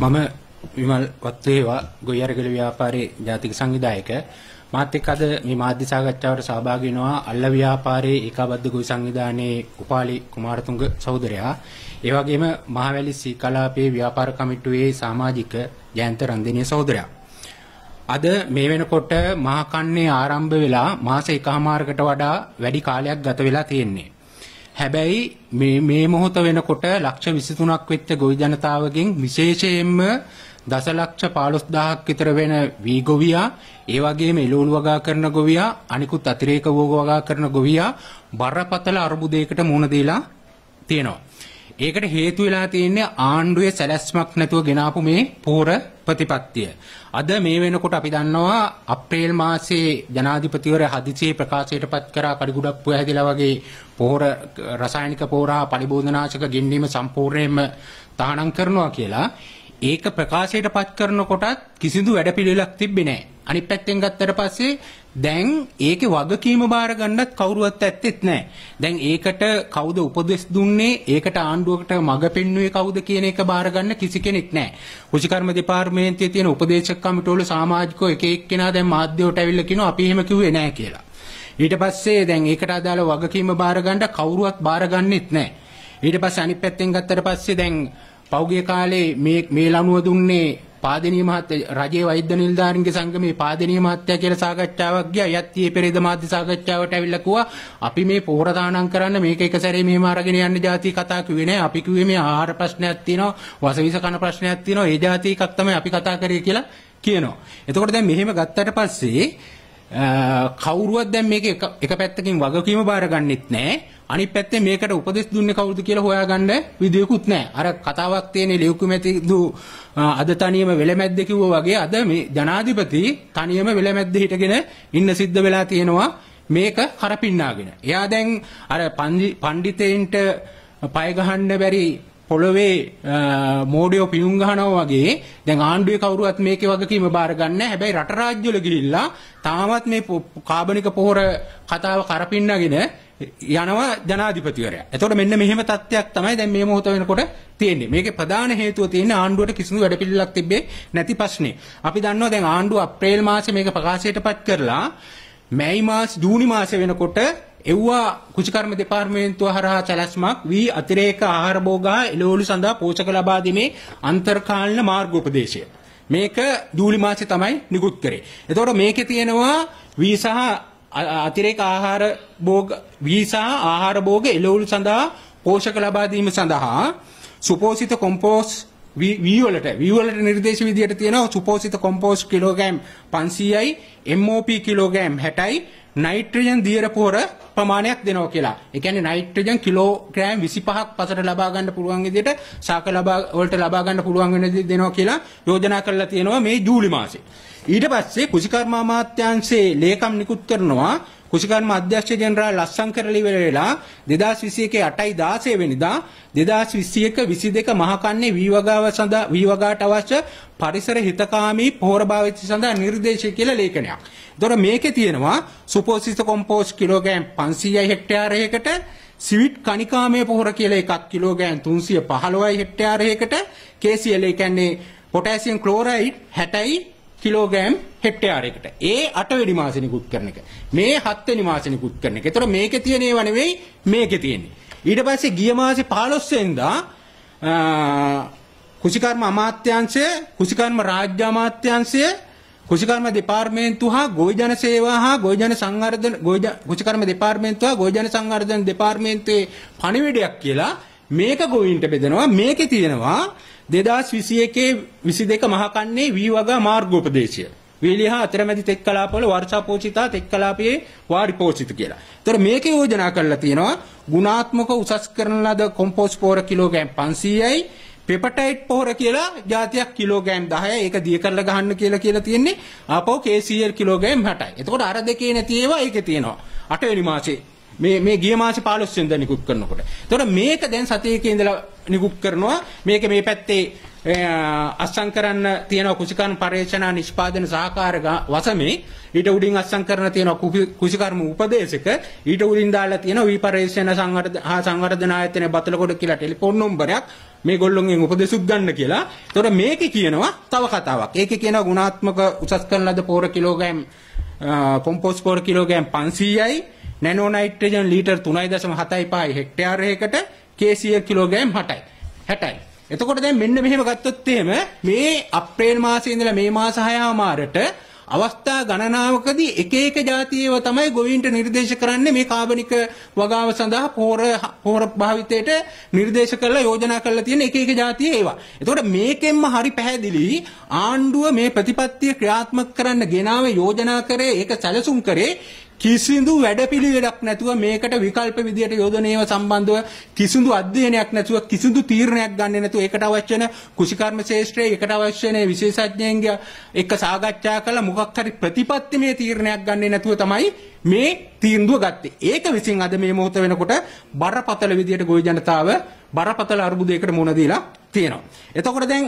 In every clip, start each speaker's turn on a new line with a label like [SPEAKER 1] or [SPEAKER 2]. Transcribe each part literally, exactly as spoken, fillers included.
[SPEAKER 1] මම විමල් වත්තේවා ගොයියරගල ව්‍යාපාරයේ ජාතික සංවිධායක මාත් එක්ක අද මේ මාධ්‍ය සාකච්ඡාවට සහභාගී වෙනවා අල්ල ව්‍යාපාරයේ ඒකාබද්ධ ගොවි සංවිධානයේ උපාලි කුමාරතුංග සහෝදරයා ඒ වගේම මහවැලි සී කලාපයේ ව්‍යාපාර කමිටුවේ සමාජික ජයන්ත රන්දිනිය සහෝදරයා අද මේ වෙනකොට මහා කන්නේ ආරම්භ වෙලා මාස එකමාරකට වඩා වැඩි කාලයක් ගත වෙලා තියෙන්නේ. හැබැයි මේ මේ මොහොත වෙනකොට ලක්ෂ විසිතුනක් වෙච්ච ගොවි ජනතාවගෙන් විශේෂයෙන්ම දසලක්ෂ පහළොස්දාහක් විතර වෙන වී ගොවියා ඒ වගේම එළවලු වගා කරන ගොවියා අනිකුත් අතිරේක වෝග වගා කරන ගොවියා බරපතල අරුබුදයකට මුහුණ දීලා තියෙනවා. ඒකට හේතු වෙලා තියෙන්නේ ආණ්ඩුවේ සැලැස්මක් නැතුව ගෙනාපු මේ පෝර ප්‍රතිපත්තිය. අද මේ වෙනකොට අපි දන්නවා අප්‍රේල් මාසයේ ජනාධිපතිවරයා හදිසියේ ප්‍රකාශයටපත් කරා කඩිගුඩක් පුවැහැදිලා වගේ පෝර රසායනික පෝර හා පලිබෝධනාශක ගෙන්වීම සම්පූර්ණයෙන්ම තහනම් කරනවා කියලා. ඒක ප්‍රකාශයටපත් කරනකොටත් කිසිදු වැඩපිළිවෙලක් තිබ්බේ නැහැ. අනිත් පැත්තෙන් ගත්තට පස්සේ දැන් ඒකේ වගකීම බාර ගන්නත් කවුරුවත් ඇත්තෙත් නැහැ. දැන් ඒකට කවුද උපදෙස් දුන්නේ? ඒකට ආණ්ඩුවකට මඟ පෙන්වුවේ කවුද කියන එක බාර ගන්න කිසි කෙනෙක් නැහැ. කෘෂිකර්ම දෙපාර්තමේන්තුවේ තියෙන උපදේශක කමිටුවල සමාජිකෝ එක එක්කෙනා දැන් මාධ්‍යවට ඇවිල්ලා කියනවා අපි එහෙම කිව්වේ නැහැ කියලා. ඊට පස්සේ දැන් ඒකට අදාළ වගකීම බාර ගන්න කවුරුවත් බාර ගන්නෙත් නැහැ. ඊට පස්සේ අනිත් පැත්තෙන් ගත්තට පස්සේ දැන් පෞගේ කාලේ මේ මේ ලනුව දුන්නේ පාදනීය මහත්තයා රජයේ වෛද්‍ය නිලධාරීන්ගේ සංගමේ පාදනීය මහත්තයා කියලා සාකච්ඡාවක් ගියා. යත් ඊයේ පෙරේද මාධ්‍ය සාකච්ඡාවට ඇවිල්ලා කිව්වා අපි මේ පෝර දානම් කරන්න මේක එක සැරේ මෙහෙම අරගෙන යන්න જાති කතා කිව්වේ නෑ. අපි කිව්වේ මේ ආහාර ප්‍රශ්නයක් තියෙනවා, වසවිස කන ප්‍රශ්නයක් තියෙනවා. ඒ જાති එකක් තමයි අපි කතා කරේ කියලා කියනවා. එතකොට දැන් මෙහෙම ගත්තට පස්සේ කවුරුවත් දැන් මේක එක පැත්තකින් වගකීම බාර ගන්නෙත් නෑ. අනිත් පැත්තේ මේකට උපදෙස් දුන්නේ කවුද කියලා හොයාගන්න විදියකුත් නැහැ. අර කතාවක් තියෙන ලියුකුමැති දු අද තනියම වෙලමැද්ද කිව්වා වගේ අද මේ ජනාධිපති තනියම වෙලමැද්ද හිටගෙන ඉන්න සිද්ධ වෙලා තියෙනවා මේක කරපින්නාගෙන. එයා දැන් අර පඬිතෙන්ට පය ගහන්න බැරි පොළවේ මෝඩියෝ පියුම් ගහනවා වගේ දැන් ආණ්ඩුවේ කවුරුවත් මේකේ වගකීම බාර ගන්න නැහැ. හැබැයි රට රාජ්‍යවල ගිහිල්ලා තාමත් මේ කාබනික පොහොර කතාව කරපින්නගෙන යනවා ජනාධිපතිවරයා. එතකොට මෙන්න මෙහෙම තත්ත්වයක් තමයි දැන් මේ මොහොත වෙනකොට තියෙන්නේ. මේකේ ප්‍රධාන හේතුව තියෙන්නේ ආණ්ඩුවට කිසිදු වැඩපිළිවෙලක් තිබ්බේ නැති ප්‍රශ්නේ. අපි දන්නවා දැන් ආණ්ඩුව අප්‍රේල් මාසේ මේක ප්‍රකාශයටපත් කරලා මැයි මාස ජූනි මාසේ වෙනකොට එව්වා කෘෂිකර්ම දෙපාර්තමේන්තුව හරහා සැලැස්මක් වී අතිරේක ආහාර භෝග එළවලු සඳහා පෝෂක ලබා දීමේ අන්තර්කාලීන මාර්ගෝපදේශය. මේක ජූලි මාසේ තමයි නිකුත් කරේ. එතකොට මේකේ තියෙනවා වී සහ අතිරේක ආහාර භෝග වී සහ ආහාර භෝග එළවලු සඳහා පෝෂක ලබා දීම සඳහා සුපෝෂිත කොම්පෝස්ට් වී වලට වී වලට නිර්දේශ විදියට තියෙනවා සුපෝෂිත කොම්පෝස්ට් කිලෝග්‍රෑම් පන්සීයයි එම් ඕ පී කිලෝග්‍රෑම් හැටයි නයිට්‍රජන් දියර පොහොර ප්‍රමාණයක් දෙනවා කියලා. ඒ කියන්නේ නයිට්‍රජන් කිලෝග්‍රෑම් විසිපහක් පසට ලබා ගන්න පුළුවන් විදියට ශාක ලබා වලට ලබා ගන්න පුළුවන් වෙන විදිහට දෙනවා කියලා යෝජනා කරලා තියෙනවා මේ ජූලි මාසේ. ඊට පස්සේ කෘෂිකර්ම අමාත්‍යාංශයේ ලේකම් නිකුත් කරනවා කෘෂිකර්ම අධ්‍යක්ෂ ජෙනරාල් ලස්සංකර ලිවෙලා දෙදාස් විසි එකේ අටයි දාසය වෙනිදා දෙදාස් විසි එක විසි දෙක මහ කන්නේ වී වගාව සඳහා වී වගාට අවශ්‍ය පරිසර හිතකාමී පොහොර භාවිතය සඳහා නිර්දේශය කියලා ලේඛනයක්. ඒතොර මේකේ තියෙනවා සුපෝෂිත කොම්පෝස්ට් කිලෝග්‍රෑම් පන්සීයයි හෙක්ටයාරයකට සිවිට් කණිකාමය පොහොර කියලා එකක් කිලෝග්‍රෑම් තුන්සිය පහළොවයි හෙක්ටයාරයකට කේ සී එල් ඒ කියන්නේ පොටෑසියම් ක්ලෝරයිඩ් හැටයි කිලෝග්‍රෑම් හෙක්ටයාරයකට. ඒ අට වෙනි මාසේ නිකුත් කරන එක. මේ හත් වෙනි මාසේ නිකුත් කරන එක. ඒතර මේකේ තියෙන ඒවා නෙවෙයි මේකේ තියෙන්නේ. ඊට පස්සේ ගිය මාසේ පහළොස් වෙනිදා කෘෂිකර්ම අමාත්‍යාංශය, කෘෂිකර්ම රාජ්‍ය අමාත්‍යාංශය, කෘෂිකර්ම දෙපාර්තමේන්තුව හා ගොවි ජන සේවා හා ගොවි ජන සංවර්ධන ගොවි කෘෂිකර්ම දෙපාර්තමේන්තුව හා ගොවි ජන සංවර්ධන දෙපාර්තමේන්තුවේ පණිවිඩයක් කියලා මේක ගොවීන්ට බෙදනවා. මේකේ තියෙනවා දෙදාස් විසි එකේ විසි දෙක මහ කන්නේ වී වගා මාර්ගෝපදේශය. වීලිය හා අතරමැදි තෙත් කලාපවල වර්ෂා පෝෂිතා තෙත් කලාපයේ වාරි පෝෂිත කියලා. ඒතර මේකේ යෝජනා කරලා තියෙනවා ගුණාත්මක උසස් කරන ලද කොම්පෝස්ට් පොහොර කිලෝග්‍රෑම් පන්සීයයි පෙපටයිට් පොහොර කියලා જાතියක් කිලෝග්‍රෑම් දහයයි ඒක දිය කරලා ගහන්න කියලා කියලා තියෙන්නේ ආපහු කේ සී එල් කිලෝග්‍රෑම් හැටයි. එතකොට අර දෙකේ නැති ඒවා ඒකේ තියෙනවා. අට වෙනි මාසේ මේ මේ ගිය මාසේ පහළොස් වෙනිදා නිකුත් කරනකොට. එතකොට මේක දැන් සතියක ඉඳලා නිකුත් කරනවා. මේක මේ පැත්තේ අස්සම් කරන්න තියෙන කුසිකර්ම පරීක්ෂණ නිෂ්පාදන සහකාර වසමේ ඊට උඩින් අස්සම් කරන තියෙන කුසිකර්ම උපදේශක ඊට උඩින් දාලා තියෙන විපරීක්ෂණ සංවර්ධන හා සංවර්ධන ආයතනයේ බතලකොඩ කියලා ටෙලිෆෝන් නම්බරයක් මේගොල්ලොන්ගෙන් උපදෙසුත් ගන්න කියලා. ඒතකොට මේකේ කියනවා තව කතාවක්. ඒකේ කියනවා ගුණාත්මක උසස් කරන ලද පොර කිලෝග්‍රෑම් කොම්පෝස්ට් පොර කිලෝග්‍රෑම් පන්සීයයි නැනෝ නයිට්‍රජන් ලීටර් තුනයි දශම හතයි පහයි හෙක්ටයාරයකට කේසිය කිලෝග්‍රෑම් හැටයි. එතකොට දැන් මෙන්න මෙහෙම ගත්තොත් එහෙම මේ අප්‍රේල් මාසයේ ඉඳලා මේ මාස හයමාරට අවස්ථා ගණනාවකදී එක එක જાතියව තමයි ගොවීන්ට නිර්දේශ කරන්නේ මේ කාබනික වගාව සඳහා පොර පොර භාවිතයට නිර්දේශ කරලා යෝජනා කරලා තියෙන එක එක જાතිය ඒවා. එතකොට මේකෙන්ම හරි පැහැදිලි ආණ්ඩුව මේ ප්‍රතිපත්තිය ක්‍රියාත්මක කරන්න ගෙනාව යෝජනා කරේ ඒක සැලසුම් කරේ කිසිදු වැඩපිළිවෙලක් නැතුව මේකට විකල්ප විදියට යොදනේව සම්බන්ධව කිසිදු අධ්‍යයනයක් නැතුව කිසිදු තීරණයක් ගන්නෙ නැතුව ඒකට අවශ්‍ය වෙන කුෂිකර්ම ශාස්ත්‍රයේ ඒකට අවශ්‍ය වෙන විශේෂඥයන්ගේ එක්ක සාකච්ඡා කරලා මොකක් හරි ප්‍රතිපත්තිමය තීරණයක් ගන්නෙ නැතුව තමයි මේ තීන්දුව ගත්තේ. ඒක විසින් අද මේ මොහොත වෙනකොට බරපතල විදියට ගොවි ජනතාව බරපතල අර්බුදයකට මුහුණ දීලා තියෙනවා. එතකොට දැන්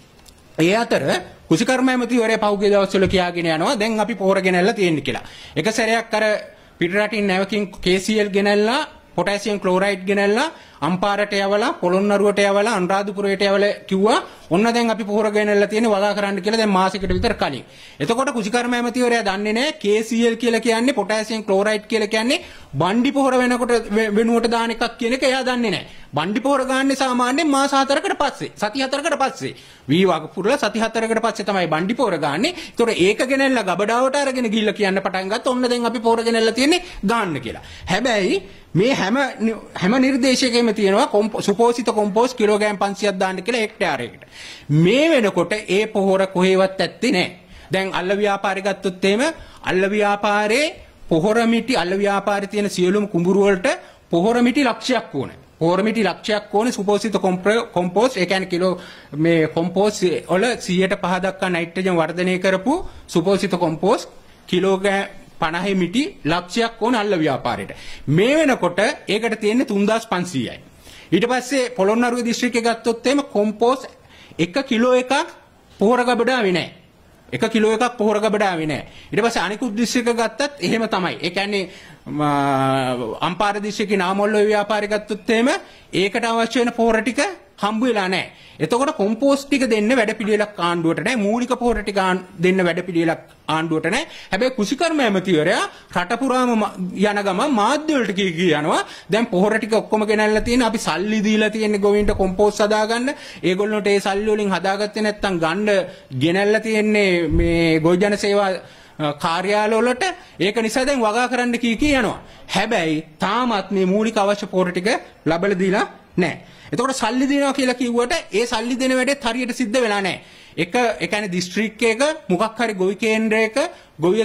[SPEAKER 1] ඒ අතර කුෂිකර්ම ඇමතිවරයා පහුගිය දවස්වල කියාගෙන යනවා දැන් අපි පොහොර ගෙනල්ලා තියෙන්නේ කියලා. එක සැරයක් අර පිටරටින් නැවකින් කේසීඑල් ගෙනල්ලා පොටෑසියම් ක්ලෝරයිඩ් ගෙනල්ලා අම්පාරට යවලා පොළොන්නරුවට යවලා අනුරාධපුරයට යවලා කිව්වා ඔන්න දැන් අපි පොහොර ගෙනල්ලා තියෙන්නේ වගා කරන්න කියලා දැන් මාසෙකට විතර කලින්. එතකොට කුෂිකර්ම ඇමතිවරයා දන්නේ නැහැ කේසීඑල් කියලා කියන්නේ පොටෑසියම් ක්ලෝරයිඩ් කියලා කියන්නේ බණ්ඩි පොහොර වෙනකොට වෙනුවට දාන එකක් කියන එක එයා දන්නේ නැහැ. බණ්ඩි පොහොර ගන්න සාමාන්‍යයෙන් මාස හතරකට පස්සේ සති හතරකට පස්සේ වී වග පුරලා සති හතරකට පස්සේ තමයි බණ්ඩි පොහොර ගන්නෙ. ඒතකොට ඒක ගෙනල්ලා ගබඩාවට අරගෙන ගිහිල්ලා කියන්න පටන් ගත්තා ඔන්න දැන් අපි පොහොර ගෙනල්ලා තියෙන්නේ ගන්න කියලා. හැබැයි මේ හැම හැම නිර්දේශයකම තියෙනවා සුපෝසිත කොම්පෝස්ට් කිලෝග්‍රෑම් පන්සියයක් දාන්න කියලා හෙක්ටයාරයකට. මේ වෙනකොට ඒ පොහොර කොහෙවත් ඇත්තේ නැහැ. දැන් අල්ල ව්‍යාපාරي ගත්තොත් එහෙම අල්ල ව්‍යාපාරේ පොහොර මිටි අල්ල ව්‍යාපාරේ තියෙන සියලුම කුඹුරු වලට පොහොර මිටි ලක්ෂයක් ඕනේ. පොහොර මිටි ලක්ෂයක් ඕනේ සුපෝසිත කොම්පෝස්ට් ඒ කියන්නේ කිලෝ මේ කොම්පෝස්ට් වල සියයට පහ දක්වා නයිට්‍රජන් වර්ධනය කරපු සුපෝසිත කොම්පෝස්ට් කිලෝග්‍රෑම් පනහේ මිටි ලක්ෂයක් ඕන අල්ල ව්‍යාපාරයට. මේ වෙනකොට ඒකට තියෙන්නේ තුන්දාස් පන්සීයයි. ඊට පස්සේ පොළොන්නරුව දිස්ත්‍රික්කේ ගත්තොත් එහෙම කොම්පෝස්ට් එක කිලෝ එකක් පොහොර ගබඩාවේ නැහැ. එක කිලෝ එකක් පොහොර ගබඩාවේ නැහැ. ඊට පස්සේ අනිකුත් දිස්ත්‍රික්ක ගත්තත් එහෙම තමයි. ඒ කියන්නේ අම්පාර දිස්ත්‍රික්කේ නාමොල්ලේ ව්‍යාපාරي ගත්තොත් එහෙම ඒකට අවශ්‍ය වෙන පොහොර ටික හම්බ වෙලා නැහැ. එතකොට කොම්පෝස්ට් ටික දෙන්න වැඩපිළිවෙලක් ආණ්ඩුවට නැහැ. මූලික පොහොර ටික දෙන්න වැඩපිළිවෙලක් ආණ්ඩුවට නැහැ. හැබැයි කුෂිකර්ම ඇමතිවරයා රට පුරාම යන ගම මාධ්‍ය වලට කී කී යනවා. දැන් පොහොර ටික ඔක්කොම ගෙනල්ලා තියෙන අපි සල්ලි දීලා තියෙන්නේ ගොවින්ට කොම්පෝස්ට් හදාගන්න. ඒගොල්ලොන්ට ඒ සල්ලි වලින් හදාගත්තේ නැත්නම් ගන්න ගෙනල්ලා තියෙන්නේ මේ ගොවි ජන සේවා කාර්යාලය වලට. ඒක නිසා දැන් වගා කරන්න කී කී යනවා. හැබැයි තාමත් මේ මූලික අවශ්‍ය පොහොර ටික ලැබලා දීලා නැහැ. එතකොට සල්ලි දෙනවා කියලා කිව්වට ඒ සල්ලි දෙන වැඩේත් හරියට සිද්ධ වෙලා නැහැ. එක ඒ කියන්නේ දිස්ත්‍රික්ක එක මොකක් හරි ගොවි කේන්ද්‍රයක ගොවිය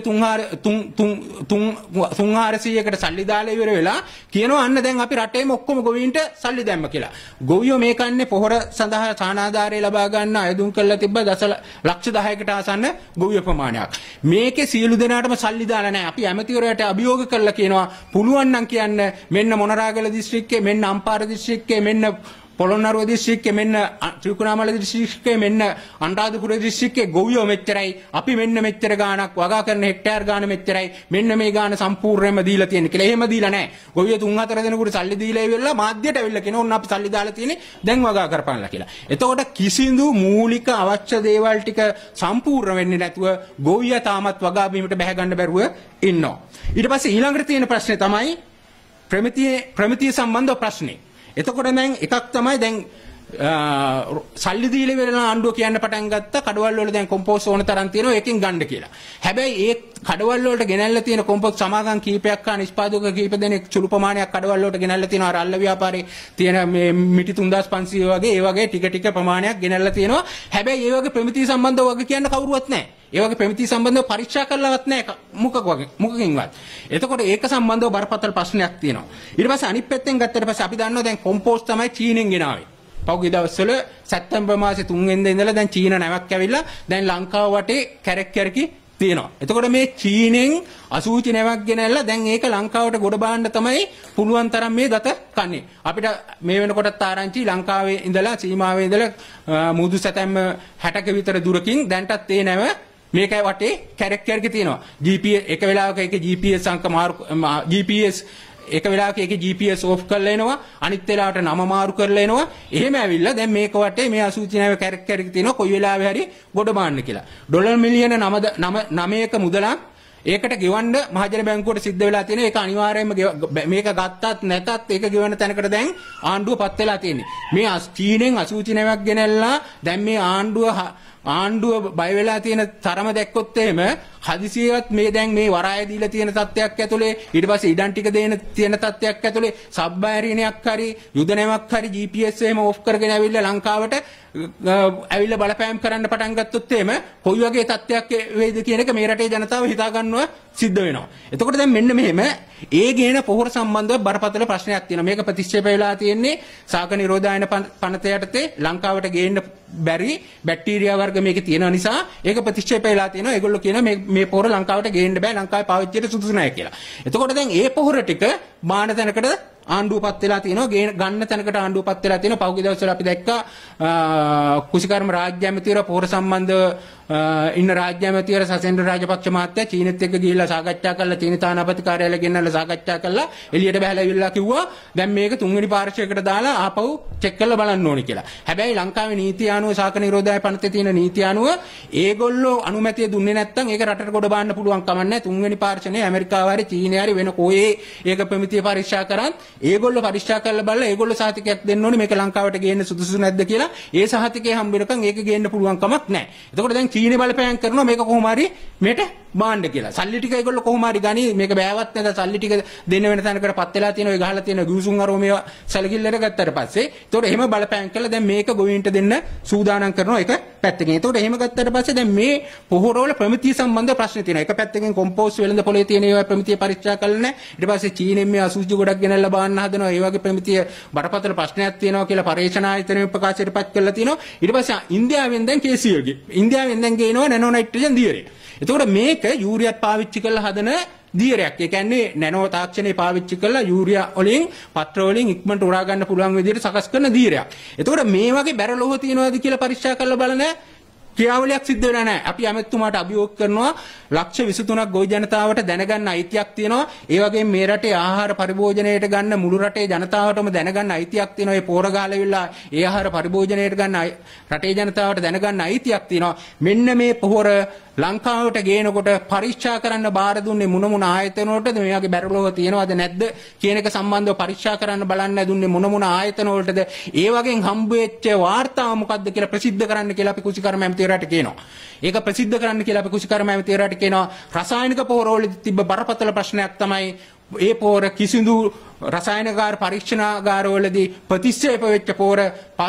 [SPEAKER 1] තුන් හාරසීයකට සල්ලි දාලා ඉවර වෙලා කියනවා අන්න දැන් අපි රටේම ඔක්කොම ගොවීන්ට සල්ලි දැම්ම කියලා. ගොවියෝ මේ කන්නේ පොහොර සඳහා සානාධාරය ලබා ගන්න අයදුම් කරලා තිබ්බ දස ලක්ෂ දහයකට ආසන්න ගොවිය ප්‍රමාණයක්. මේකේ සියලු දෙනාටම සල්ලි දාලා නැහැ. අපි ඇමතිවරයාට අභියෝග කරලා කියනවා පුළුවන් නම් කියන්න මෙන්න මොනරාගල දිස්ත්‍රික්කේ මෙන්න අම්පාර දිස්ත්‍රික්කේ මෙන්න පොළොන්නරුව දිස්ත්‍රික්කේ මෙන්න ත්‍රිකුණාමල දිස්ත්‍රික්කේ මෙන්න අනුරාධපුර දිස්ත්‍රික්කේ ගොවියෝ මෙච්චරයි අපි මෙන්න මෙච්චර ගාණක් වගා කරන හෙක්ටයාර් ගාණ මෙච්චරයි මෙන්න මේ ගාණ සම්පූර්ණයෙන්ම දීලා තියෙන්නේ කියලා. එහෙම දීලා නැහැ. ගොවියෝ තුන් හතර දෙනෙකුට සල්ලි දීලා ඉවරලා මාධ්‍යයට ඇවිල්ලා කියනවා ඔන්න අපි සල්ලි දාලා තියෙන්නේ දැන් වගා කරපන්ලා කියලා. එතකොට කිසිදු මූලික අවශ්‍ය දේවල් ටික සම්පූර්ණ වෙන්නේ නැතුව ගොවියා තාමත් වගා බීමට බැහැ ගන්න බැරුව ඉන්නවා. ඊට පස්සේ ඊළඟට තියෙන ප්‍රශ්නේ තමයි ප්‍රමිතිය ප්‍රමිතිය සම්බන්ධ ප්‍රශ්නේ. එතකොට දැන් එකක් තමයි දැන් සල්ලි දීලා ඉවරලා ආණ්ඩුව කියන්න පටන් ගත්තා කඩවල් වල දැන් කොම්පෝස්ට් ඕන තරම් තියෙනවා ඒකෙන් ගන්න කියලා. හැබැයි ඒ කඩවල් වලට ගෙනල්ලා තියෙන කොම්පෝස්ට් සමාගම් කීපයක් හා නිෂ්පාදක කීප දෙනෙක් සුළු ප්‍රමාණයක් කඩවල් වලට ගෙනල්ලා තියෙනවා. අර අල්ල ව්‍යාපාරේ තියෙන මේ මිටි තුන්දාස් පන්සීය වගේ ඒ වගේ ටික ටික ප්‍රමාණයක් ගෙනල්ලා තියෙනවා. හැබැයි ඒ වගේ ප්‍රමිතිය සම්බන්ධව වගේ කියන්න කවුරුවත් නැහැ. ඒ වගේ ප්‍රමිතිය සම්බන්ධව පරීක්ෂා කරලවත් නැහැ මොකක් වගේ මොකකින්වත්. එතකොට ඒක සම්බන්ධව බරපතල ප්‍රශ්නයක් තියෙනවා. ඊට පස්සේ අනිත් පැත්තෙන් ගත්තට පස්සේ අපි දන්නවා දැන් කොම්පෝස්ට් තමයි චීනෙන් ගෙනාවේ. පහුගිය දවස්වල සැප්තැම්බර් මාසේ තුන් වෙනිදා ඉඳලා දැන් චීන නැවක් ඇවිල්ලා දැන් ලංකාව වටේ කැරක් කැරකි තියෙනවා. එතකොට මේ චීනෙන් අසූචි නැවක් ගෙනල්ලා දැන් ඒක ලංකාවට ගොඩ බාන්න තමයි පුළුවන් තරම් මේ ගත කන්නේ. අපිට මේ වෙනකොටත් ආරංචි ලංකාවේ ඉඳලා සීමාවේ ඉඳලා මුදු සැතැම්ම හැටක විතර දුරකින් දැන්ටත් ඒ නැව මේකයි වටේ කැරක් කැරක තියෙනවා. ජී පී එස් එක වෙලාවක ඒක ජී පී එස් අංක මාරු ජී පී එස් එක වෙලාවක ඒකේ ජී පී එස් ඕෆ් කරලා එනවා අනිත් වෙලාවට නම මාරු කරලා එනවා එහෙම ඇවිල්ලා දැන් මේක වටේ මේ අසුචි නැව කැරක් කැරක තියෙනවා කොයි වෙලාවෙ හරි ගොඩ බාන්න කියලා ඩොලර් මිලියන නවයක මුදලක් ඒකට ගෙවන්න මහජන බැංකුවට සිද්ධ වෙලා තියෙන ඒක අනිවාර්යයෙන්ම මේක ගත්තත් නැතත් ඒක ගෙවන්න තැනකට දැන් ආණ්ඩුව පත් වෙලා තියෙන්නේ මේ චීනෙන් අසුචි නැවක් ගෙනල්ලා දැන් මේ ආණ්ඩුව ආණ්ඩුව බය වෙලා තියෙන තරම දැක්කොත් එහෙම හදිසියෙවත් මේ දැන් මේ වරාය දීලා තියෙන තත්ත්වයක් ඇතුලේ ඊට පස්සේ ඉඩම් ටික දෙන තියෙන තත්ත්වයක් ඇතුලේ සබ්බෑරීනයක් හරි යුද නැවක් හරි ජී පී එස් එහෙම ඕෆ් කරගෙන ඇවිල්ලා ලංකාවට ඇවිල්ලා බලපෑම් කරන්න පටන් ගත්තොත් එහෙම කොයි වගේ තත්ත්වයක් වේද කියන එක මේ රටේ ජනතාව හිතා ගන්නව සිද්ධ වෙනවා. එතකොට දැන් මෙන්න මෙහෙම ඒ ගේන පොහොර සම්බන්ධව බරපතල ප්‍රශ්නයක් තියෙනවා. මේක ප්‍රතික්ෂේප වෙලා තියෙන්නේ සාක නිරෝධායන පනත යටතේ ලංකාවට ගේන්න බැරි බැක්ටීරියා වර්ග මේකේ තියෙන නිසා ඒක ප්‍රතික්ෂේප වෙලා තියෙනවා. ඒගොල්ලෝ කියන මේ මේ පොහොර ලංකාවට ගේන්න බෑ ලංකාවේ පාවිච්චියට සුදුසු නැහැ කියලා. එතකොට දැන් ඒ පොහොර ටික බාන තැනකට ආණ්ඩුවපත් වෙලා තියෙනවා ගන්න තැනකට ආණ්ඩුවපත් වෙලා තියෙනවා. පහුගිය දවස්වල අපි දැක්කා කුසිකර්ම රාජ්‍ය ඇමතිවර පොහොර සම්බන්ධව ඉන්න රාජ්‍ය ඇමතිවර සසෙන්ද්‍ර රාජපක්ෂ මහත්තයා චීනෙත් එක්ක ගිහිල්ලා සාකච්ඡා කරලා චීන තානාපති කාර්යාලය ගෙන්නලා සාකච්ඡා කරලා එළියට බහලා ඉවිල්ලා කිව්වා දැන් මේක තුන්වෙනි පාර්ශ්වයකට දාලා ආපහු චෙක් කරලා බලන්න ඕනේ කියලා. හැබැයි ලංකාවේ නීතිය අනුව සාක නිරෝධය පනතේ තියෙන නීතිය අනුව ඒගොල්ලෝ අනුමැතිය දුන්නේ නැත්නම් ඒක රටට කොට බාන්න පුළුවන් කම නැහැ. තුන්වෙනි පාර්ශ්වනේ ඇමරිකාව හරි චීනය හරි වෙන කොහේ ඒක ප්‍රමිතිය පරීක්ෂා කරන් ඒගොල්ලෝ පරීක්ෂා කරලා බලලා ඒගොල්ලෝ සහතිකයක් දෙන්න ඕනේ මේක ලංකාවට ගේන්න සුදුසු නැද්ද කියලා. ඒ සහතිකය හම්බ වෙනකන් ඒක ගේන්න පුළුවන් කමක් නැහැ. එතකොට දැන් චීනේ බලපෑම් කරනවා මේක කොහොම හරි මේට බාන්න කියලා. සල්ලි ටික ඒගොල්ලෝ කොහොම හරි ගනි මේක බෑවත් නැද සල්ලි ටික දෙන්න වෙන තැනකට පත් වෙලා තියෙනවා. ඒ ගහලා තියෙන ගිවිසුම් අරෝ මේවා සැලකිල්ලට ගත්තට පස්සේ එතකොට එහෙම බලපෑම් කළා දැන් මේක ගොවීන්ට දෙන්න සූදානම් කරනවා එක පැත්තකින්. එතකොට එහෙම ගත්තට පස්සේ දැන් මේ පොහොරවල ප්‍රමිතිය සම්බන්ධ ප්‍රශ්න තියෙනවා. එක පැත්තකින් කොම්පෝස්ට් වෙළඳ පොලේ තියෙන ඒවා ප්‍රමිතිය පරීක්ෂා කළා නැහැ. ඊට පස්සේ චීනෙන් මේ අසුචි ගොඩක් ගෙනල්ලා බාන්න හදනවා. ඒ වගේ ප්‍රමිතිය බරපතල ප්‍රශ්නයක් තියෙනවා කියලා පරීක්ෂණ ආයතනයේ ප්‍රකාශයට පත් කරලා තියෙනවා. ඊට පස්සේ ඉන්දියාවෙන් දැන් කේසියෝගේ ඉන්දියාවෙන් දැන් ගේනවා නැනෝ නයිට්‍රජන් දියරේ. එතකොට මේක යූරියාත් පාවිච්චි කරලා හදන දියරයක්. ඒ කියන්නේ නැනෝ තාක්ෂණය පාවිච්චි කරලා යූරියා වලින් පත්‍ර වලින් ඉක්මනට උරා ගන්න පුළුවන් විදිහට සකස් කරන දියරයක්. එතකොට මේ වගේ බැරලෝහ තියනවාද කියලා පරීක්ෂා කරලා බලන ක්‍රියාවලියක් සිද්ධ වෙලා නැහැ. අපි ඇමතුමාට අභියෝග කරනවා ලක්ෂ විසිතුනක් ගොවි ජනතාවට දැනගන්න අයිතියක් තියෙනවා. ඒ වගේම මේ රටේ ආහාර පරිභෝජනයට ගන්න මුළු රටේ ජනතාවටම දැනගන්න අයිතියක් තියෙනවා. මේ පෝර ගාලෙවිලා ඒ ආහාර පරිභෝජනයට ගන්න රටේ ජනතාවට දැනගන්න අයිතියක් තියෙනවා. මෙන්න මේ පොහොර ලංකාවට ගේනකොට පරීක්ෂා කරන්න බාර දුන්නේ මොන මොන ආයතන වලටද මේ වගේ බැරලෝහ තියෙනවද නැද්ද කියන එක සම්බන්ධව පරීක්ෂා කරන්න බලන්න දුන්නේ මොන මොන ආයතන වලටද ඒ වගේන් හම්බ වෙච්ච වාර්තාව මොකද්ද කියලා ප්‍රසිද්ධ කරන්න කියලා අපි කුසිකර්ම ඇමතිවරයාට කියනවා. ඒක ප්‍රසිද්ධ කරන්න කියලා අපි කුසිකර්ම ඇමතිවරයාට කියනවා. රසායනික පොහොරවල තිබ්බ බරපතල ප්‍රශ්නයක් තමයි ඒ පොහොර කිසිදු රසායනකාර පරීක්ෂණාගාරවලදී ප්‍රතික්ෂේප වෙච්ච පොහොර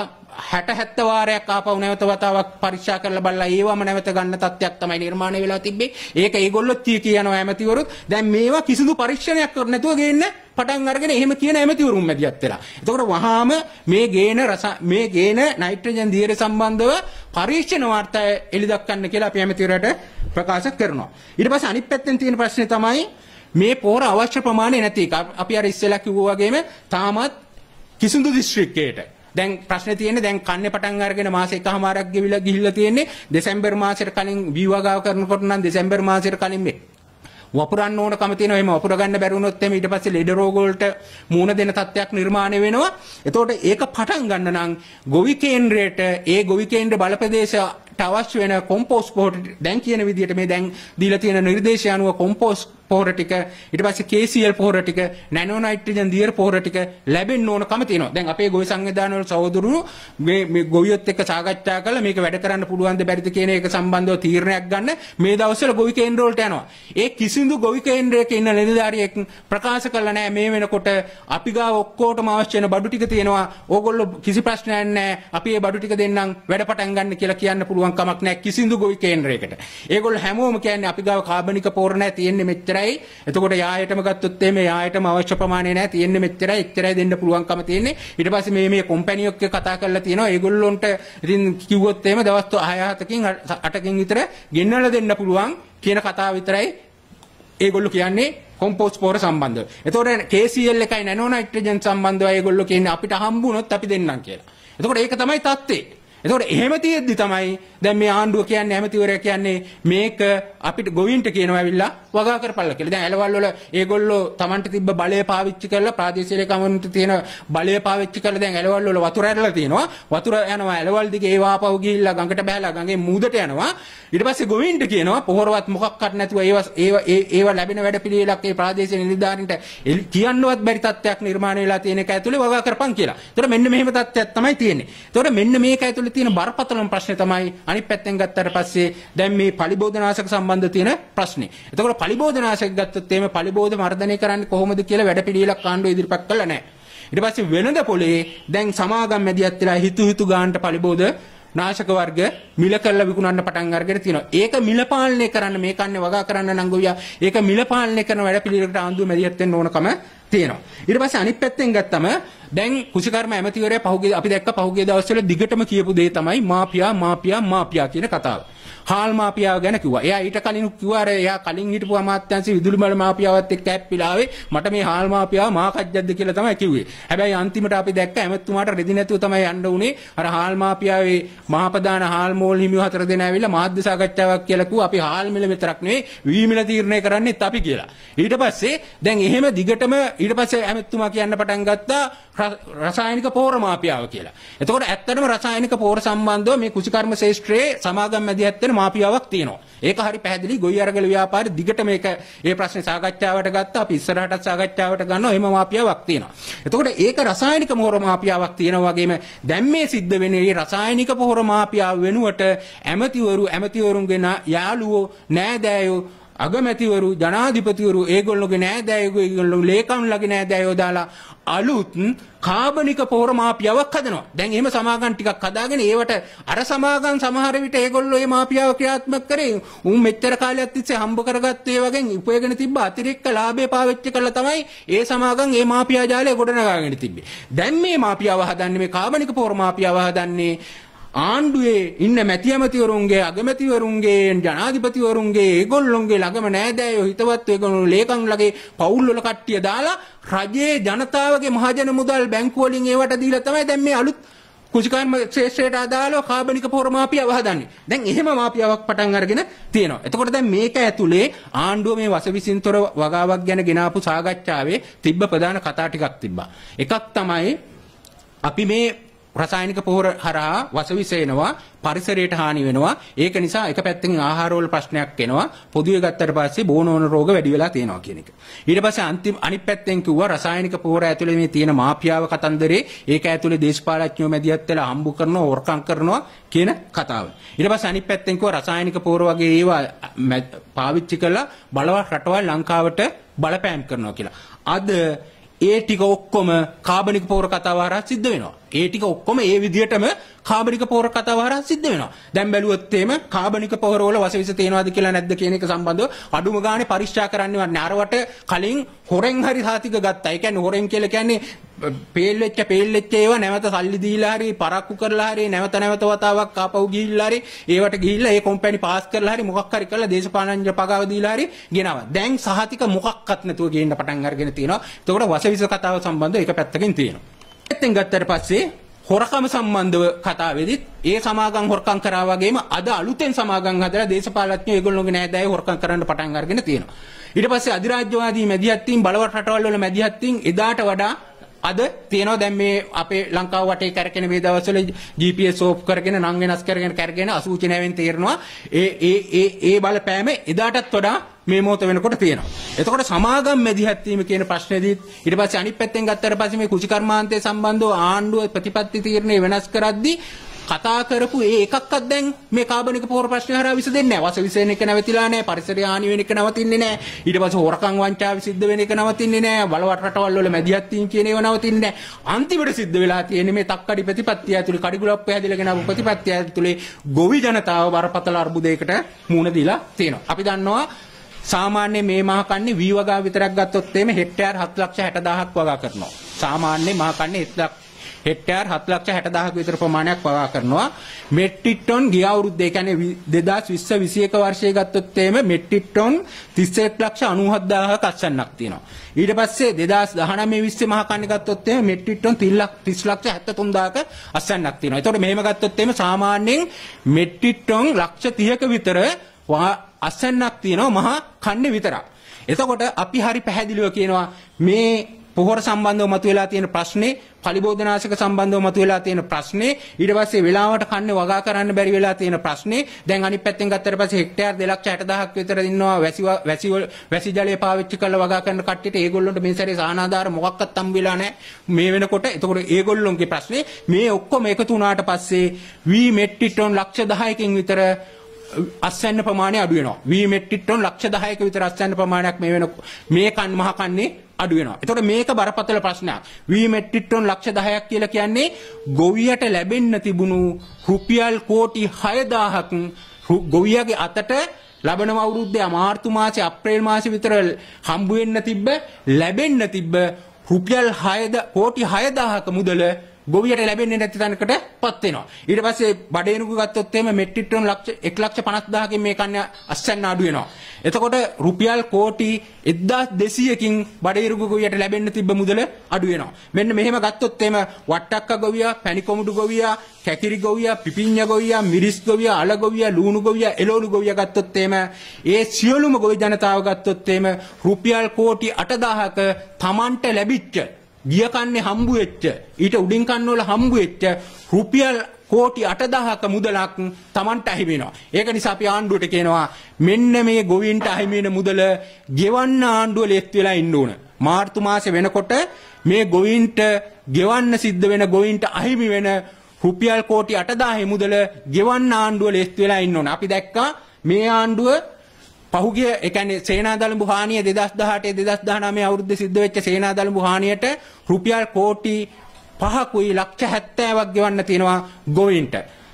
[SPEAKER 1] හැට හැත්ත වාරයක් ආපහු නැවත වතාවක් පරීක්ෂා කරලා බලලා ඒවම නැවත ගන්න තත්ත්වයක් තමයි නිර්මාණය වෙලා තිබ්බේ. ඒක ඒගොල්ලෝ කී කියනවා ඇමතිවරුත්. දැන් මේවා කිසිදු පරීක්ෂණයක් කර නැතුව ගේන්න පටන් අරගෙන එහෙම කියන ඇමතිවරුන් මැදිහත් වෙලා. එතකොට වහාම මේ ගේන රස මේ ගේන නයිට්‍රජන් දියර සම්බන්ධව පරීක්ෂණ වාර්තා එළිදක්වන්න කියලා අපි ඇමතිවරයාට ප්‍රකාශ කරනවා. ඊට පස්සේ අනිත් පැත්තෙන් තියෙන ප්‍රශ්නේ තමයි මේ පොහොර අවශ්‍ය ප්‍රමාණය නැති එක. අපි අර ඉස්සෙල්ලා කිව්වා වගේම තාමත් කිසිදු දිස්ත්‍රික්කයකට දැන් ප්‍රශ්නේ තියෙන්නේ දැන් කන්නේ පටන් අරගෙන මාස එකමාරක් ගෙවිලා ගිහිල්ලා තියෙන්නේ දෙසැම්බර් මාසෙට කලින් වීවගාව කරනකොට නම් දෙසැම්බර් මාසෙට කලින් මේ වපුරන්න ඕන කම තියෙනවා. එහෙම වපුර ගන්න බැරි වුණොත් එමේ ඊට පස්සේ ලෙඩ රෝග වලට මූණ දෙන තත්ත්වයක් නිර්මාණය වෙනවා. එතකොට ඒක පටන් ගන්න නම් ගොවි කේන්ද්‍රයට ඒ ගොවි කේන්ද්‍ර බලපදේශයට අවශ්‍ය වෙන කොම්පෝස්ට් පොහොර දැන් කියන විදිහට මේ දැන් දීලා තියෙන නිර්දේශය අනුව කොම්පෝස්ට් පොහොර ටික ඊට පස්සේ කේ සී එල් පොහොර ටික නැනෝ නයිට්‍රජන් දියර පොහොර ටික ලැබෙන්න ඕන කම තියෙනවා. දැන් අපේ ගොවි සංවිධාන වල සහෝදරුවෝ මේ මේ ගොවියොත් එක්ක සාකච්ඡා කරලා මේක වැඩ කරන්න පුළුවන්ද බැරිද කියන එක සම්බන්ධව තීරණයක් ගන්න මේ දවස්වල ගොවි කේන්ද්‍ර වලට යනවා. ඒ කිසිදු ගොවි කේන්ද්‍රයක ඉන්න නිලධාරියෙක් ප්‍රකාශ කළා නෑ මේ වෙනකොට අපි ගාව ඔක්කොටම අවශ්‍ය වෙන බඩු ටික තියෙනවා. ඕගොල්ලෝ කිසි ප්‍රශ්නයක් නෑ. අපි මේ බඩු ටික දෙන්නම් වැඩ පටන් ගන්න කියලා කියන්න පුළුවන් කමක් නෑ කිසිදු ගොවි කේන්ද්‍රයකට. ඒගොල්ලෝ හැමෝම කියන්නේ අපි ගාව කාබනික පොහොර නෑ තියෙන්නේ මෙච්චර විතරයි. එතකොට යායටම ගත්තොත් එimhe යායටම අවශ්‍ය ප්‍රමාණය නැහැ. තියෙන්නේ මෙච්චරයි, එච්චරයි දෙන්න පුළුවන්කම තියෙන්නේ. ඊට පස්සේ මේ මේ කම්පැනි එක්ක කතා කරලා තියෙනවා. ඒගොල්ලොන්ට ඉතින් කිව්වොත් එimhe දවස් හය හතකින් අටකින් විතර ගෙන්නලා දෙන්න පුළුවන් කියන කතාව විතරයි ඒගොල්ලෝ කියන්නේ කොම්පෝස්ට් පොහොර සම්බන්ධව. එතකොට K C L එකයි නැනෝ නයිට්‍රජන් සම්බන්ධව ඒගොල්ලෝ කියන්නේ අපිට හම්බුනොත් අපි දෙන්නම් කියලා. එතකොට ඒක තමයි தත්ත්වය. එතකොට එහෙම තියෙද්දි තමයි දැන් මේ ආණ්ඩුව කියන්නේ ඇමතිවරයා කියන්නේ මේක අපිට ගොවින්ට කියනවා ඇවිල්ලා වගා කරපල්ලා කියලා. දැන් ඇලවල් වල ඒගොල්ලෝ Tamanට තිබ්බ බලය පාවිච්චි කරලා ප්‍රාදේශීය ලේකම්වරුන්ට තියෙන බලය පාවිච්චි කරලා දැන් ඇලවල් වල වතුර ඇරලා තියෙනවා. වතුර යනවා ඇලවල් දිගේ ඒ වාපව ගිහිල්ලා ගඟට බහැලා ගඟේ මූදට යනවා. ඊට පස්සේ ගොවින්ට කියනවා පොහොරවත් මොකක්වත් නැතුව ඒව ඒව ඒව ලැබෙන වැඩ පිළිවෙලක් ඒ ප්‍රාදේශීය නිලධාරීන්ට කියන්නවත් බැරි තත්ත්වයක් නිර්මාණය වෙලා තියෙන එක ඇතුලේ වගා කරපන් කියලා. එතකොට මෙන්න මෙහෙම තත්ත්වයක් තමයි තියෙන්නේ. එතකොට මෙන්න මේක ඇතුලේ තියෙන බරපතලම ප්‍රශ්නේ තමයි අනිත් පැත්තෙන් ගත්තට පස්සේ දැන් මේ පලිබෝධනාශක සම්බන්ධ තියෙන ප්‍රශ්නේ. එතකොට පලිබෝධනාශක ගත්තොත් එimhe පලිබෝධ මර්ධනය කරන්නේ කොහොමද කියලා වැඩ පිළිවෙලක් ආණ්ඩුව ඉදිරිපත් කළා නැහැ. ඊට පස්සේ වෙනද පොලේ දැන් සමාගම් මැදිහත් වෙලා හිතු හිතු ගානට පලිබෝධ නාශක වර්ග මිල කරලා විකුණන්න පටන් අරගෙන තියෙනවා. ඒක මිල පාලනය කරන්න මේ කන්නේ වගා කරන්න නම් ගොවියා ඒක මිල පාලනය කරන වැඩ පිළිවෙලකට ආණ්ඩුව මැදිහත් වෙන්න ඕනකම තියෙනවා. ඊට පස්සේ අනිත් පැත්තෙන් ගත්තම දැන් කුෂිකර්ම ඇමතිවරයා පහුගිය අපි දැක්ක පහුගිය දවස්වල දිගටම කියපු දේ තමයි මාපියා මාපියා මාපියා කියන කතාව. හාල් මාපියාව ගැන කිව්වා. එයා ඊට කලින් කිව්වා අර එයා කලින් හිටපු අමාත්‍යාංශ විදුලි මල මාපියාවත් එක්ක ඇප්පිලාවේ මට මේ හාල් මාපියාව මාකජ්ජද්ද කියලා තමයි කිව්වේ. හැබැයි අන්තිමට අපි දැක්ක ඇමතුමාට රෙදි නැතුව තමයි යන්න උනේ. අර හාල් මාපියාවේ මහපදාන හාල් මෝල් හිමියෝ හතර දෙනා ඇවිල්ලා මාධ්‍ය සාකච්ඡාවක් කියලා කිව්වා අපි හාල් මිල විතරක් නෙවෙයි වී මිල තීරණය කරන්නෙත් අපි කියලා. ඊට පස්සේ දැන් එහෙම දිගටම ඊට පස්සේ ඇමතුමා කියන්න පටන් ගත්තා රසායනික පොහොර මාපියාව කියලා. එතකොට ඇත්තටම රසායනික පොහොර සම්බන්ධව මේ කුෂිකර්ම ශේෂ්ත්‍රයේ සමාගම් මැදිහත් වෙන මාපියාවක් තියෙනවා. ඒක හරි පැහැදිලි ගොවි අරගල ව්‍යාපාරේ දිගට මේක ඒ ප්‍රශ්නේ සාකච්ඡාවට ගත්තා. අපි ඉස්සරහටත් සාකච්ඡාවට ගන්නවා. එහෙම මාපියාවක් තියෙනවා. එතකොට ඒක රසායනික පොහොර මාපියාවක් තියෙනවා වගේම දැන් මේ සිද්ධ වෙන්නේ මේ රසායනික පොහොර මාපියාව වෙනුවට ඇමතිවරු ඇමතිවරුන්ගේ යාළුවෝ නෑදෑයෝ අගමැතිවරු ජනාධිපතිවරු ඒගොල්ලෝගේ නෑදෑයෝ ඒගොල්ලෝ ලේකම්ලගේ නෑදෑයෝ දාලා අලුත් කාබනික පොහොර මාපියාවක් හදනවා. දැන් එහෙම සමාගම් ටිකක් හදාගෙන ඒවට අර සමාගම් සමහර විට ඒගොල්ලෝ මේ මාපියාව ක්‍රියාත්මක කරේ උන් මෙච්චර කාලයක් තිස්සේ හම්බ කරගත්තේ වගේ උපයගෙන තිබ්බ අතිරික්ත ලාභය පාවිච්චි කරලා තමයි ඒ සමාගම් මේ මාපියා ජාලය ගොඩනගාගෙන තිබ්බේ. දැන් මේ මාපියාව හදන්නේ මේ කාබනික පොහොර මාපියාව හදන්නේ ආණ්ඩුවේ ඉන්න මැති ඇමතිවරුන්ගේ අගමැතිවරුන්ගේ ජනාධිපතිවරුන්ගේ ඒගොල්ලොන්ගේ ළඟම නෑදෑයෝ හිතවත් ඒගොල්ලෝ ලේකම්ලගේ පවුල් වල කට්ටිය දාලා රජයේ ජනතාවගේ මහජන මුදල් බැංකු වලින් ඒවට දීලා තමයි දැන් මේ අලුත් කුෂිකර්ම ක්ෂේත්‍රයට අදාළව කාබනික පොහොර මාපියාව හදන්නේ. දැන් එහෙම මාපියාවක් පටන් අරගෙන තියෙනවා. එතකොට දැන් මේක ඇතුලේ ආණ්ඩුව මේ වසවිසින්තර වගාවක් ගැන ගෙනාපු සාකච්ඡාවේ තිබ්බ ප්‍රධාන කතා ටිකක් තිබ්බා. එකක් තමයි අපි මේ රසායනික පොහොර හරහා වසවිස එනවා පරිසරයට හානි වෙනවා. ඒක නිසා එක පැත්තකින් ආහාරවල ප්‍රශ්නයක් එනවා. පොදුවේ ගත්තට පස්සේ බෝනෝන රෝග වැඩි වෙලා තියෙනවා කියන එක. ඊට පස්සේ අන්තිම අනිත් පැත්තෙන් කිව්වා රසායනික පොහොර ඇතුලේ මේ තියෙන මාපියාව කතන්දරේ ඒක ඇතුලේ දේශපාලඥයෝ මැදිහත් වෙලා හම්බු කරනවා හොරකම් කරනවා කියන කතාව. ඊට පස්සේ අනිත් පැත්තෙන් කිව්වා රසායනික පොහොර වගේ ඒවා පාවිච්චි කරලා බලවත් රටවල් ලංකාවට බලපෑම් කරනවා කියලා. අද ඒ ටික ඔක්කොම කාබනික පොහොර කතාව හරහා සිද්ධ වෙනවා. ඒ ටික ඔක්කොම ඒ විදිහටම කාබනික පොහොර කතාව හරහා සිද්ධ වෙනවා. දැන් බැලුවොත් එහෙම කාබනික පොහොර වල වසවිස තියෙනවද කියලා නැද්ද කියන එක සම්බන්ධව අඩුම ගානේ පරීක්ෂා කරන්නවත් නෑ. අරවට කලින් හොරෙන් හරි සාතික ගත්තා. ඒ කියන්නේ හොරෙන් කියලා කියන්නේ පේල් වෙච්ච පේල් වෙච්ච ඒවා නැවත සල්ලි දීලා හරි පරක්කු කරලා හරි නැවත නැවත වතාවක් ආපහු ගිහිල්ලා හරි ඒවට ගිහිල්ලා ඒ කම්පැනි පාස් කරලා හරි මොකක් හරි කරලා දේශපාලනඥ පගාව දීලා හරි ගෙනවා. දැන් සහතික මොකක්වත් නැතුව ගේන්න පටන් අරගෙන තියෙනවා. එතකොට වසවිස කතාව සම්බන්ධව එක පැත්තකින් තියෙනවා. පැත්තෙන් ගත්තට පස්සේ හොරකම සම්බන්ධව කතාවේදීත් ඒ සමාගම් හොරකම් කරා වගේම අද අලුතෙන් සමාගම් හදලා දේශපාලඥයෝ ඒගොල්ලෝගේ නෑදෑයෝ හොරකම් කරන්න පටන් අරගෙන තියෙනවා. ඊට පස්සේ අධිරාජ්‍යවාදී මැදිහත් වීම බලවත් රටවල් වල මැදිහත් වීම එදාට වඩා අද තියෙනවා. දැන් මේ අපේ ලංකාව වටේ කරගෙන මේ දවස්වල G P S ඕෆ් කරගෙන නම් වෙනස් කරගෙන කරගෙන අසූචනාවෙන් තේරෙනවා ඒ ඒ ඒ ඒ බලපෑම එදාටත් වඩා මේ මොහොත වෙනකොට තියෙනවා. එතකොට සමාගම් මැදිහත් වීම කියන ප්‍රශ්නේදී ඊට පස්සේ අනිත් පැත්තෙන් ගත්තට පස්සේ මේ කුෂිකර්මාන්තය සම්බන්ධව ආණ්ඩුව ප්‍රතිපත්ති තීරණය වෙනස් කරද්දී කතා කරපු ඒ එකක්වත් දැන් මේ කාබනික පොහොර ප්‍රශ්නය හරහා විසඳෙන්නේ නැහැ. වසවිසෙන එක නැවතිලා නැහැ. පරිසරය හානි වෙන එක නවතින්නේ නැහැ. ඊට පස්සේ හොරකම් වංචාව සිද්ධ වෙන එක නවතින්නේ නැහැ. බලවත් රටවල් වල මැදිහත් වීම කියන ඒවා නවතින්නේ නැහැ. අන්තිමට සිද්ධ වෙලා තියෙන්නේ මේ තක්කඩි ප්‍රතිපත්තිය ඇතුලේ කඩිගුලප්ප හැදිලාගෙන ආපු ප්‍රතිපත්තිය ඇතුලේ ගොවි ජනතාව බරපතල අර්බුදයකට මුහුණ දීලා තියෙනවා. අපි දන්නවා සාමාන්‍ය මේ මහ කන්නේ වී වගාව විතරක් ගත්තොත් එimhe හෙක්ටයාර් හත් ලක්ෂ හැට දහසක් වගා කරනවා. සාමාන්‍ය මහ කන්නේ හෙක්ටයාර් හත් ලක්ෂ හැට දහසක් විතර ප්‍රමාණයක් වගා කරනවා. මෙට්‍රික් ටන් ගිය අවුරුද්දේ ඒ කියන්නේ දෙදාස් විස්ස විසිඑක වර්ෂයේ ගත්තොත් එimhe මෙට්‍රික් ටන් තිස් එක් ලක්ෂ අනූහත් දහසක අස්වැන්නක් තියෙනවා. ඊට පස්සේ දෙදාස් දහනවය විස්ස මහ කන්නේ ගත්තොත් එimhe මෙට්‍රික් ටන් තිස් ලක්ෂ හැත්තෑ තුන් දහසක අස්වැන්නක් තියෙනවා. ඒතකොට මෙහෙම ගත්තොත් එimhe සාමාන්‍යයෙන් මෙට්‍රික් ටන් ලක්ෂ තිහක විතර අස්වැන්නක් තියෙනවා මහ කන්නේ විතරක්. එතකොට අපි හරි පැහැදිලිව කියනවා මේ පොහොර සම්බන්ධව මතුවලා තියෙන ප්‍රශ්නේ, පලිබෝධනාශක සම්බන්ධව මතුවලා තියෙන ප්‍රශ්නේ, ඊට පස්සේ වෙලාවට කන්නේ වගා කරන්න බැරි වෙලා තියෙන ප්‍රශ්නේ. දැන් අනිත් පැත්තෙන් ගත්තට පස්සේ හෙක්ටයාර් දෙක ලක්ෂ හැට දහසක් විතර ඉන්නවා වැසි වැසි වැසි ජලය පාවිච්චි කරලා වගා කරන කට්ටියට ඒගොල්ලන්ට මේ සැරේ සාහනාධාර මොකක්වත් හම්බ වෙලා නැහැ මේ වෙනකොට. එතකොට ඒගොල්ලොන්ගේ ප්‍රශ්නේ මේ ඔක්කොම එකතු වුණාට පස්සේ වී මෙට්‍රික් ටන් ලක්ෂ දහයකින් විතර අස්වැන්න ප්‍රමාණය අඩු වෙනවා. වී මෙට්‍රික් ටන් ලක්ෂ දහයක විතර අස්වැන්න ප්‍රමාණයක් මේ වෙන මේ කන් මහ කන්නේ අඩු වෙනවා. එතකොට මේක බරපතල ප්‍රශ්නයක්. වී මෙට්‍රික් ටන් ලක්ෂ දහයක් කියලා කියන්නේ ගොවියට ලැබෙන්න තිබුණු රුපියල් කෝටි හය දහසක් ගොවියාගේ අතට ලබන අවුරුද්දේ මාර්තු මාසේ අප්‍රේල් මාසේ විතර හම්බ වෙන්න තිබ්බ ලැබෙන්න තිබ්බ රුපියල් කෝටි හය දහසක මුදල ගොවියට ලැබෙන්නේ නැති තැනකට පත් වෙනවා. ඊට පස්සේ බඩේනුක ගත්තොත් එහෙම මෙට්‍රික් ටන් ලක්ෂ එක ලක්ෂ පනස් දහසකින් මේ කන්නේ අස්වැන්න අඩු වෙනවා. එතකොට රුපියල් කෝටි එක්දාස් දෙසීයකින් බඩේරුක ගොවියට ලැබෙන්න තිබ්බ මුදල අඩු වෙනවා. මෙන්න මෙහෙම ගත්තොත් එහෙම වට්ටක්ක ගොවියා, පැණිකොමුඩු ගොවියා, කැකිරි ගොවියා, පිපිඤ්ඤ ගොවියා, මිරිස් ගොවියා, අල ගොවියා, ලූණු ගොවියා, එළවලු ගොවියා ගත්තොත් එහෙම ඒ සියලුම ගොවි ජනතාව ගත්තොත් එහෙම රුපියල් කෝටි අට දහසක Tamanට ලැබිච්ච ගිය කන්නේ හම්බු වෙච්ච ඊට උඩින් කන්න වල හම්බු වෙච්ච රුපියල් කෝටි අට දහසක මුදලක් Tamanට අහිමි වෙනවා. ඒක නිසා අපි ආණ්ඩුවට කියනවා මෙන්න මේ ගොවීන්ට අහිමි වෙන මුදල ගෙවන්න ආණ්ඩුව ලේත් වෙලා ඉන්න ඕන. මාර්තු මාසේ වෙනකොට මේ ගොවීන්ට ගෙවන්න සිද්ධ වෙන ගොවීන්ට අහිමි වෙන රුපියල් කෝටි අට දහසක මුදල ගෙවන්න ආණ්ඩුව ලේත් වෙලා ඉන්න ඕන. අපි දැක්කා මේ ආණ්ඩුව පහුගිය ඒ කියන්නේ සේනාදළඹු හානිය දෙදාස් දහඅට දෙදාස් දහනවය අවුරුද්දේ සිද්ධ වෙච්ච සේනාදළඹු හානියට රුපියල් කෝටි පහකුයි ලක්ෂ හැත්තෑවක් ගෙවන්න තියෙනවා ගොවීන්ට.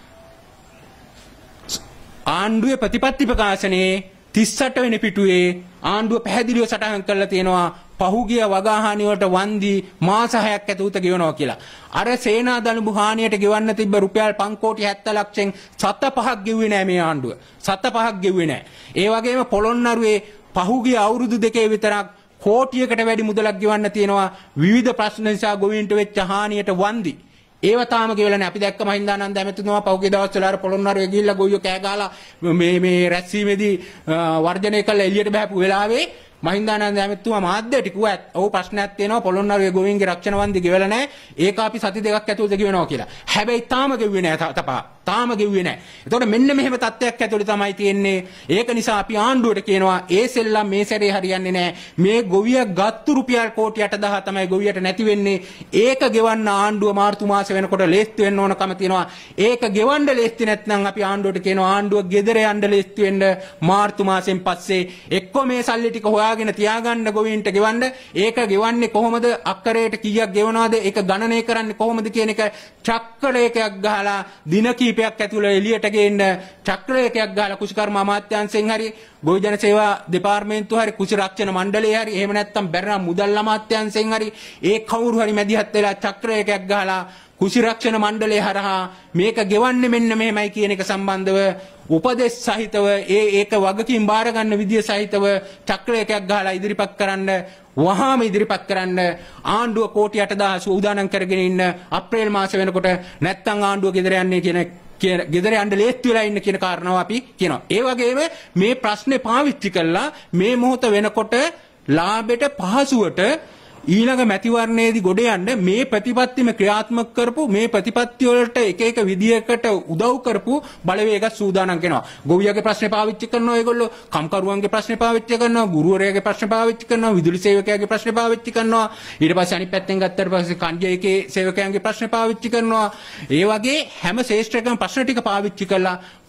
[SPEAKER 1] ආණ්ඩුවේ ප්‍රතිපත්ති ප්‍රකාශනයේ තිස් අට වෙනි පිටුවේ ආණ්ඩුව පැහැදිලිව සටහන් කරලා තියෙනවා පහුගිය වගා හානිය වලට වන්දි මාස හයක් ඇතුළත ගෙවනවා කියලා. අර සේනාදළඹු හානියට ගෙවන්න තිබ්බ රුපියල් පන්ස් කෝටි හැත්තෑ ලක්ෂෙන් සත පහක් ගෙව්වේ නැහැ මේ ආණ්ඩුව. සත පහක් ගෙව්වේ නැහැ. ඒ වගේම පොළොන්නරුවේ පහුගිය අවුරුදු දෙකේ විතරක් කෝටියකට වැඩි මුදලක් ගෙවන්න තියෙනවා විවිධ ප්‍රශ්න නිසා ගොවීන්ට වෙච්ච හානියට වන්දි. ඒව තාම ගෙවලා නැහැ. අපි දැක්ක මහින්දානන්ද ඇමතිතුමා පහුගිය දවස්වල අර පොළොන්නරුවේ ගිහිල්ලා ගොයියෝ කෑ ගහලා මේ මේ රැස්වීමේදී වර්ජනය කළා එළියට බහපු වෙලාවේ මහින්දානන්ද ඇමතිතුමා මාධ්‍යයට කිව්වා ඔව් ප්‍රශ්නයක් තියෙනවා පොළොන්නරුවේ ගොවීන්ගේ රක්ෂණ වන්දි ගෙවලා නැහැ. ඒක අපි සති දෙකක් ඇතුළත ගෙවනවා කියලා. හැබැයි තාම ගෙව්වේ නැහැ තපා. තාම ගෙව්වේ නැහැ. එතකොට මෙන්න මෙහෙම තත්ත්වයක් ඇතුළේ තමයි තියෙන්නේ. ඒක නිසා අපි ආණ්ඩුවට කියනවා ඒ සෙල්ලම් මේ සැරේ හරියන්නේ නැහැ. මේ ගොවියා ගත්තු රුපියල් කෝටි අට දහස තමයි ගොවියට නැති වෙන්නේ. ඒක ගෙවන්න ආණ්ඩුව මාර්තු මාසේ වෙනකොට ලේස්ති වෙන්න ඕනකම තියෙනවා. ඒක ගෙවන්න ලේස්ති නැත්නම් අපි ආණ්ඩුවට කියනවා ආණ්ඩුව ගෙදර යන්න ලේස්ති වෙන්න මාර්තු මාසෙන් පස්සේ එක්ක මේ සල්ලි ටික හොයාගෙන තියාගන්න ගොවීන්ට ගෙවන්න. ඒක ගෙවන්නේ කොහොමද? අක්කරයට කීයක් ගෙවනවද? ඒක ගණනය කරන්නේ කොහොමද කියන එක චක්‍රලේඛයක් ගහලා දින කීපයක් ඇතුළේ එළියට ගේන්න චක්‍රලේඛයක් ගහලා කුෂිකර්ම අමාත්‍යාංශයෙන් හරි ගොවි ජන සේවා දෙපාර්තමේන්තුව හරි කුෂි රක්ෂණ මණ්ඩලය හරි එහෙම නැත්නම් බැරනම් මුදල් අමාත්‍යාංශයෙන් හරි ඒ කවුරු හරි මැදිහත් වෙලා චක්‍රලේඛයක් ගහලා කුෂි රක්ෂණ මණ්ඩලය හරහා මේක ගෙවන්නේ මෙන්න මෙහෙමයි කියන එක සම්බන්ධව උපදෙස් සහිතව ඒ ඒක වගකීම් බාර ගන්න විදිය සහිතව චක්‍රලේඛයක් ගහලා ඉදිරිපත් කරන්න වහාම ඉදිරිපත් කරන්න ආණ්ඩුව කෝටි අට දහස උදානම් කරගෙන ඉන්න අප්‍රේල් මාස වෙනකොට නැත්නම් ආණ්ඩුව ගෙදර යන්නේ කියන ගෙදර යන්න ලේස්ති වෙලා ඉන්න කියන කාරණාව අපි කියනවා. ඒ වගේම මේ ප්‍රශ්නේ පාවිච්චි කළා මේ මොහොත වෙනකොට ලාභයට පහසුවට ඊළඟ මැතිවරණයේදී ගොඩ යන්න මේ ප්‍රතිපත්තිම ක්‍රියාත්මක කරපු මේ ප්‍රතිපත්ති වලට එක එක විදියකට උදව් කරපු බලවේග සූදානම් කරනවා. ගොවියාගේ ප්‍රශ්නේ පාවිච්චි කරනවා ඒගොල්ලෝ, කම්කරුවන්ගේ ප්‍රශ්නේ පාවිච්චි කරනවා, ගුරුවරයාගේ ප්‍රශ්නේ පාවිච්චි කරනවා, විදුලි සේවකයාගේ ප්‍රශ්නේ පාවිච්චි කරනවා. ඊට පස්සේ අනිත් පැත්තෙන් ගත්තට පස්සේ කණ්ඩායමේ සේවකයන්ගේ ප්‍රශ්නේ පාවිච්චි කරනවා. ඒ වගේ හැම ශේෂ්ත්‍රයකම ප්‍රශ්න ටික පාවිච්චි කළා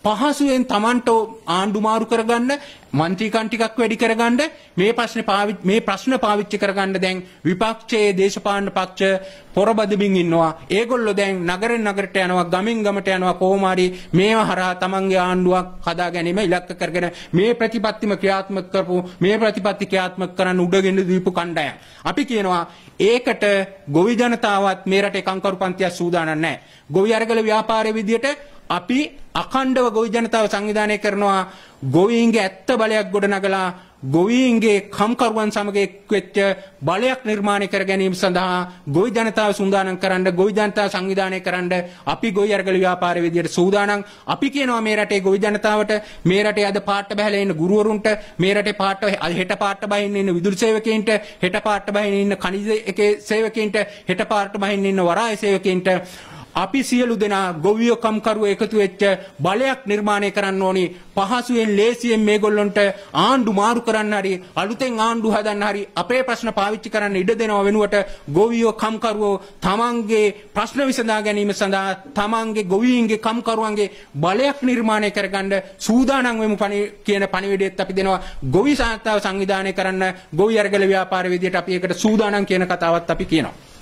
[SPEAKER 1] පහසුවෙන් Tamanට ආණ්ඩු මාරු කරගන්න මන්ත්‍රීකම් ටිකක් වැඩි කරගන්න මේ ප්‍රශ්න මේ ප්‍රශ්න පාවිච්චි කරගන්න දැන් විපක්ෂයේ දේශපාලන පක්ෂ පොරබදමින් ඉන්නවා. ඒගොල්ලෝ දැන් නගරෙන් නගරට යනවා, ගමින් ගමට යනවා, කොහොම හරි මේව හරහා Tamanගේ ආණ්ඩුවක් හදා ගැනීම ඉලක්ක කරගෙන මේ ප්‍රතිපත්තිම ක්‍රියාත්මක කරපු මේ ප්‍රතිපත්ති ක්‍රියාත්මක කරන්න උඩගෙන දීපු කණ්ඩායම්. අපි කියනවා ඒකට ගොවි ජනතාවත් මේ රටේ කංකරුපන්තිය සූදානම් නැහැ. ගොවි අරගල ව්‍යාපාරයේ විදියට අපි අඛණ්ඩව ගොවි ජනතාව සංවිධානය කරනවා. ගොවීන්ගේ ඇත්ත බලයක් ගොඩනගලා ගොවීන්ගේ කම්කරුවන් සමග එක්වෙච්ච බලයක් නිර්මාණය කර ගැනීම සඳහා ගොවි ජනතාව සූදානම් කරන්න, ගොවි ජනතාව සංවිධානය කරන්න අපි ගොවි අරගල ව්‍යාපාරයේ විදියට සූදානම්. අපි කියනවා මේ රටේ ගොවි ජනතාවට, මේ රටේ අද පාට බහැලා ඉන්න ගුරුවරුන්ට, මේ රටේ පාට හෙට පාට බහින්න ඉන්න විදුලි සේවකයින්ට, හෙට පාට බහින්න ඉන්න khනිජ එකේ සේවකයින්ට, හෙට පාට බහින්න ඉන්න වරාය සේවකයින්ට අපි සියලු දෙනා ගොවියෝ කම්කරුවෝ එකතු වෙච්ච බලයක් නිර්මාණය කරන්න ඕනි. පහසුවෙන් ලේසියෙන් මේගොල්ලන්ට ආණ්ඩු මාරු කරන්න හරි අලුතෙන් ආණ්ඩු හදන්න හරි අපේ ප්‍රශ්න පාවිච්චි කරන්න ඉඩ දෙනව වෙනුවට ගොවියෝ කම්කරුවෝ තමන්ගේ ප්‍රශ්න විසඳා ගැනීම සඳහා තමන්ගේ ගොවීන්ගේ කම්කරුවන්ගේ බලයක් නිර්මාණය කරගන්න සූදානම් වෙමු කියන පණිවිඩයත් අපි දෙනවා. ගොවි සාහිත්‍යව සංවිධානය කරන්න ගොවි අරගල ව්‍යාපාර විදියට අපි ඒකට සූදානම් කියන කතාවත් අපි කියනවා.